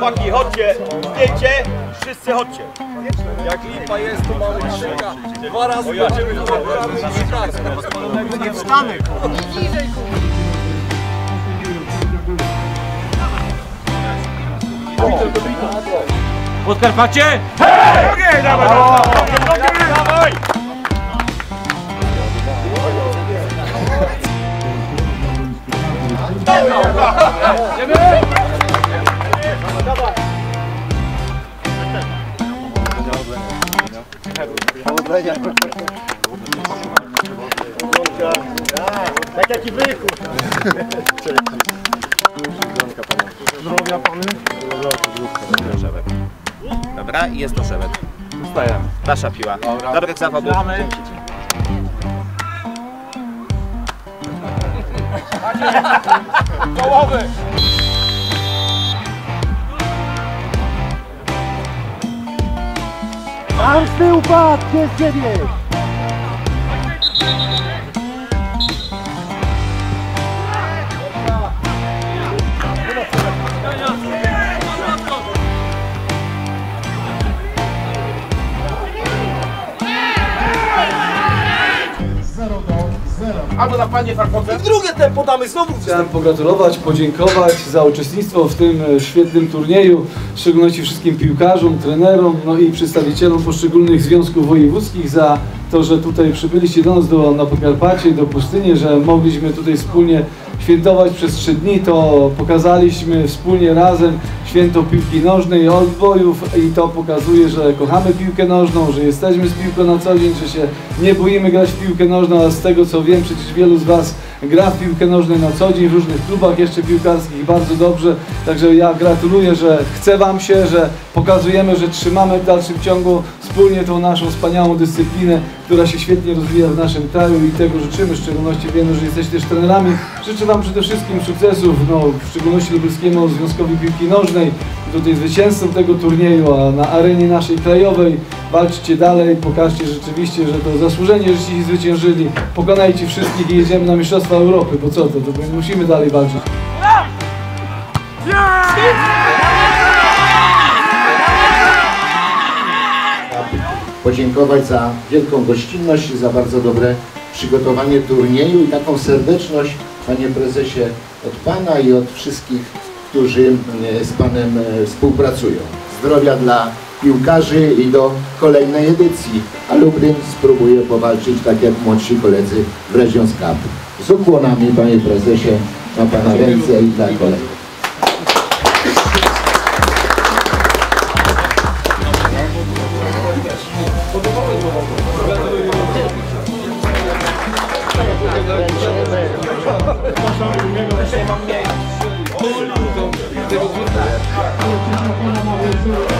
chłopaki, chodźcie, zdjęcie, wszyscy chodźcie. Jak lipa jest, to mamy krzyka. 2 razy będziemy Nie wstanę. Podkarpacie? Hej! Ogień, dawaj, dawaj! Tak jak i byku. Zdrowia pany. Dobra, i jest to szewet. Zostaję. Nasza piła. Dobrych zawodów. Połowy! Tam z tyłu padł, gdzie z ciebie? Albo na panie farfoce. Drugie tempo damy znowu. Chciałem pogratulować, podziękować za uczestnictwo w tym świetnym turnieju, w szczególności wszystkim piłkarzom, trenerom, no i przedstawicielom poszczególnych związków wojewódzkich za to, że tutaj przybyliście do nas na Podkarpacie, do pustyni, że mogliśmy tutaj wspólnie świętować przez 3 dni, to pokazaliśmy wspólnie razem święto piłki nożnej, odbojów i to pokazuje, że kochamy piłkę nożną, że jesteśmy z piłką na co dzień, że się nie boimy grać w piłkę nożną, a z tego co wiem, przecież wielu z Was gra w piłkę nożną na co dzień w różnych klubach jeszcze piłkarskich bardzo dobrze, także ja gratuluję, że chce Wam się, że pokazujemy, że trzymamy w dalszym ciągu wspólnie tą naszą wspaniałą dyscyplinę, która się świetnie rozwija w naszym kraju i tego życzymy, w szczególności wiemy, że jesteście też trenerami. Życzę Wam przede wszystkim sukcesów, no, w szczególności Lubelskiemu Związkowi Piłki Nożnej, tutaj zwycięzcą tego turnieju, a na arenie naszej krajowej walczcie dalej, pokażcie rzeczywiście, że to zasłużenie, żeście się zwyciężyli, pokonajcie wszystkich i jedziemy na Mistrzostwa Europy, bo co to musimy dalej walczyć. Podziękować za wielką gościnność i za bardzo dobre przygotowanie turnieju i taką serdeczność, panie prezesie, od pana i od wszystkich, którzy z panem współpracują. Zdrowia dla piłkarzy i do kolejnej edycji, a Lublin spróbuje powalczyć tak jak młodsi koledzy w Regions Cup. Z ukłonami, panie prezesie, na pana ręce i dla kolegów. Mam mniej.